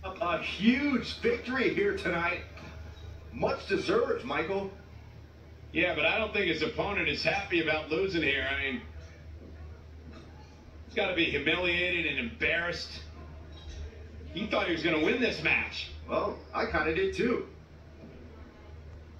A huge victory here tonight. Much deserved, Michael. Yeah, but I don't think his opponent is happy about losing here. I mean, he's got to be humiliated and embarrassed. He thought he was going to win this match. Well, I kind of did too.